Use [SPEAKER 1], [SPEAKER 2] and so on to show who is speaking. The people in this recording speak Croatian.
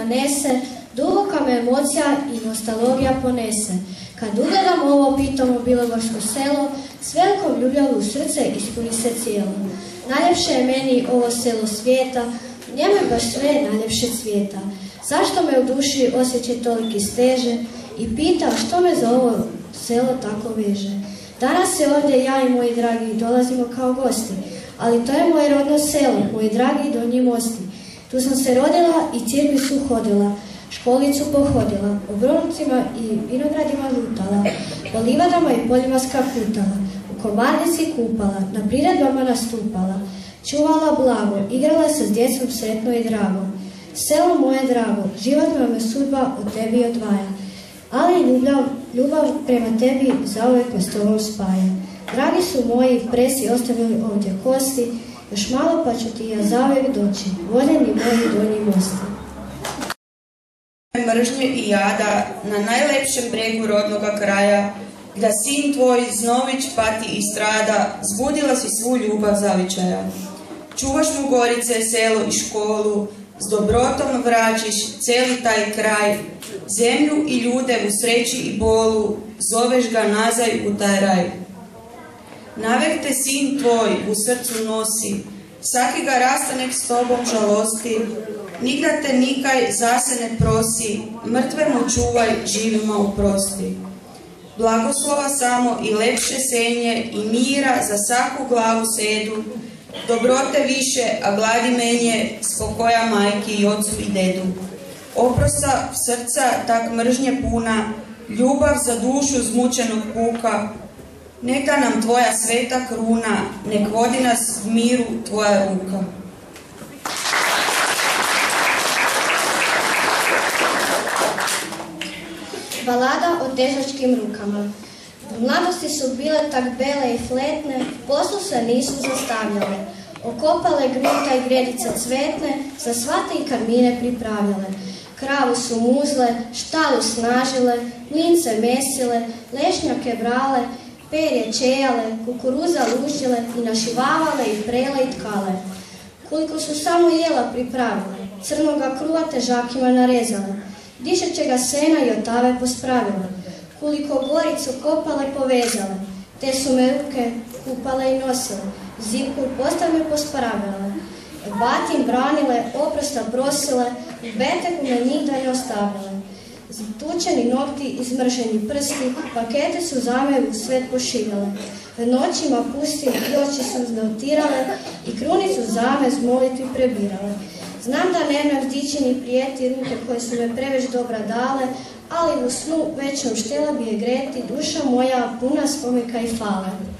[SPEAKER 1] nanese, duboka me emocija i nostalgija ponese. Kad ugledam ovo pitomo bilogorsko selo, s velikom ljubavi u srce ispuni se cijelo. Najljepše je meni ovo selo svijeta, u njemu je baš sve najljepše cvijeta. Zašto me u duši osjećaj toliki steže i pita što me za ovo selo tako veže. Danas se ovdje ja i moji dragi dolazimo kao gosti, ali to je moje rodno selo, moji dragi Donji Mosti. Tu sam se rodila i cirmicu hodila, školicu pohodila, u Bronucima i vinogradima lutala, po livadama i poljima skakutala, u komarnici kupala, na priredbama nastupala, čuvala blago, igrala se s djecom sretno i drago. Selo moje drago, životna me sudba od tebi odvaja, ali ljubav prema tebi zauvijek me s tobom spaja. Dragi su moji, presi ostavili ovdje kosti, još malo pa ću ti ja zauvijek doći, voljeni moji Donji Mosti.
[SPEAKER 2] Mržnje i jada na najlepšem bregu rodnoga kraja, da sin tvoj Znović pati i strada, zbudila si svu ljubav zavičaja. Čuvaš mu Gorice, selo i školu, s dobrotom vraćiš cijeli taj kraj, zemlju i ljude u sreći i bolu, zoveš ga nazaj u taj raj. Navek te sin tvoj u srcu nosi, svaki ga rastanek s tobom žalosti, nigda te nikaj zase ne prosi, mrtve mu čuvaj, živima uprosti. Blagoslova samo i lepše senje i mira za svaku glavu sedu, dobrote više, a gladi menje, spokoja majki i ocu i dedu. Oprosta srca tak mržnje puna, ljubav za dušu zmučenog puka, neka nam tvoja sveta kruna, nek vodi nas v miru tvoja ruka.
[SPEAKER 1] Balada o težačkim rukama. U mladosti su bile tak bele i fletne, poslu se nisu zastavljale. Okopale gruta i gredice cvetne, za svate i karmine pripravljale. Kravu su muzle, štalu snažile, mlince mesile, lešnjake brale, perje čejale, kukuruza lušile i našivavale i prele i tkale. Koliko su samo jela pripravile, crnoga kruha težakima narezale, dišećega sena i otave pospravile, koliko goricu kopale povezale, te su me ruke kupale i nosile, zimku postave pospravile, batim branile, oprosta prosile, u beteku me nigda ne ostavile. Tučeni nokti i zmrženi prsti, pakete su za me u svet pošiljale, noćima pusti i oči su znotirale i krunicu za me z molitvi prebirale. Znam da nema vzdićeni prijeti ruke koje su me preveć dobra dale, ali u snu večnom štela bi je greti duša moja puna spomika i fale.